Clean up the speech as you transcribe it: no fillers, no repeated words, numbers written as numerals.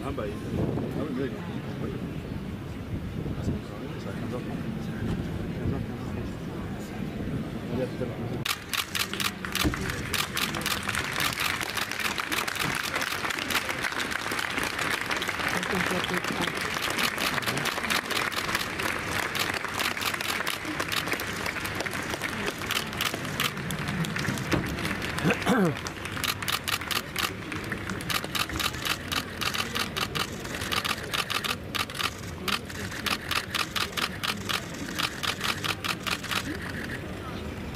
Ah bah, ah oui, oui. Oui. Ah, c'est encore arrivé, c'est à 15h30. 15h15. On y a tout à l'heure. Ahem.